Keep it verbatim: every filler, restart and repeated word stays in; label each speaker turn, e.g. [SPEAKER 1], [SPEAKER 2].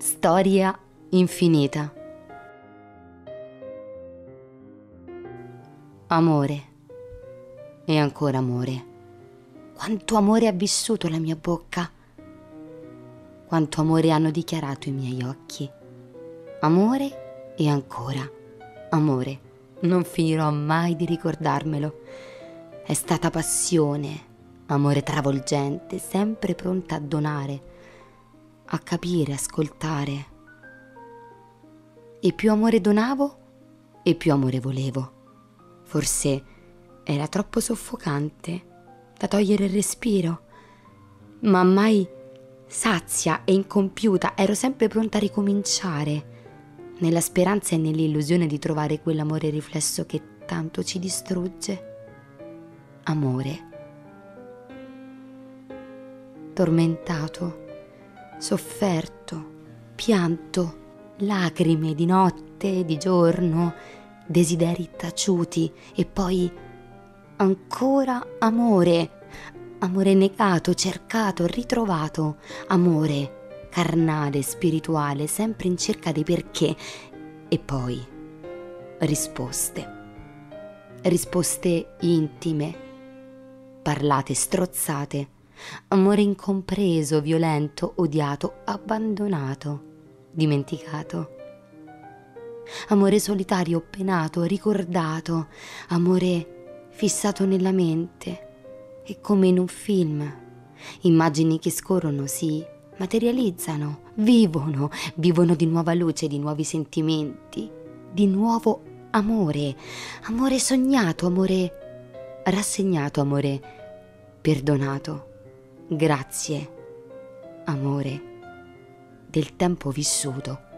[SPEAKER 1] Storia infinita. Amore. E ancora amore. Quanto amore ha vissuto la mia bocca. Quanto amore hanno dichiarato i miei occhi. Amore e ancora amore. Non finirò mai di ricordarmelo. È stata passione, amore travolgente, sempre pronta a donare, a capire, ascoltare. E più amore donavo, e più amore volevo. Forse era troppo soffocante da togliere il respiro, ma mai sazia e incompiuta ero sempre pronta a ricominciare, nella speranza e nell'illusione di trovare quell'amore riflesso che tanto ci distrugge. Amore. Tormentato, sofferto, pianto, lacrime di notte e di giorno, desideri taciuti e poi ancora amore, amore negato, cercato, ritrovato, amore carnale, spirituale, sempre in cerca dei perché e poi risposte, risposte intime, parlate, strozzate, amore incompreso, violento, odiato, abbandonato, dimenticato. Amore solitario, penato, ricordato, amore fissato nella mente e come in un film. Immagini che scorrono, si materializzano, vivono, vivono di nuova luce, di nuovi sentimenti, di nuovo amore, amore sognato, amore rassegnato, amore perdonato. Grazie, amore, del tempo vissuto.